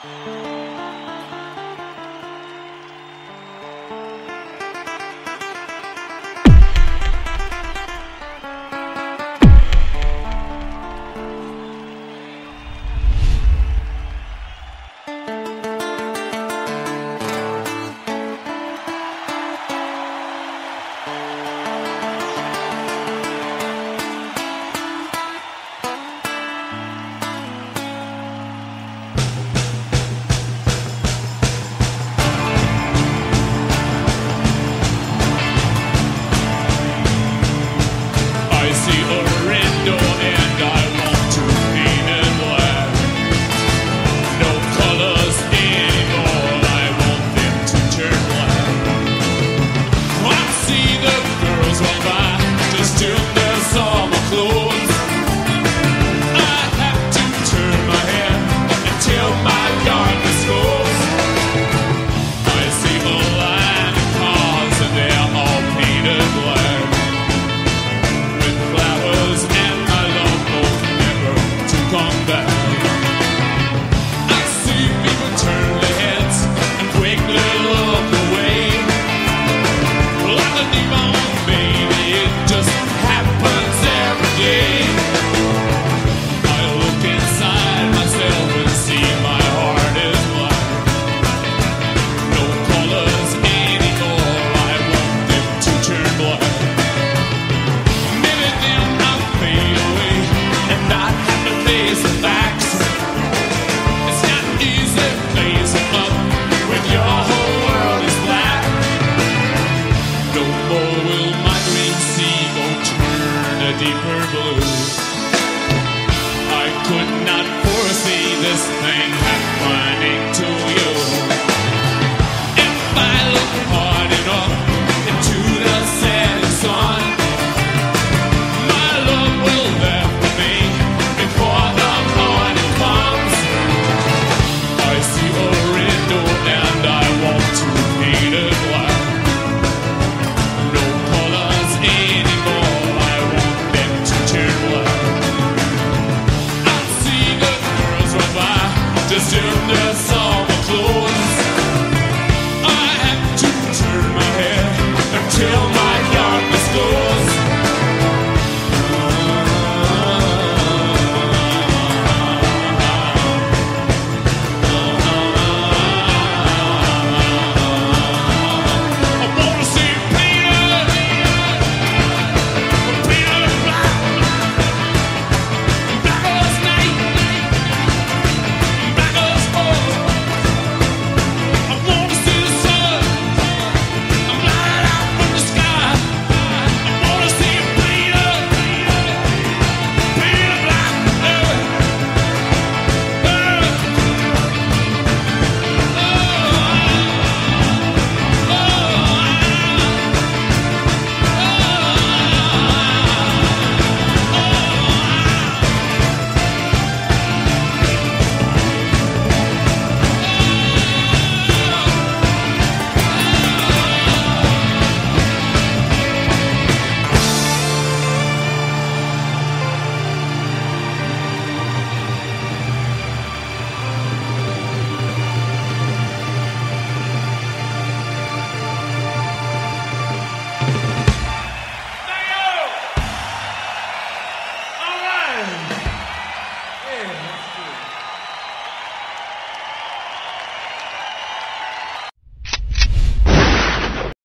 deeper blue. I could not foresee this thing happening to you. If I look hard enough into the setting sun, my love will there for me before the morning comes. I see a window and I want to paint it black. No colors anymore, I want them to turn black. I see the girls run by just in the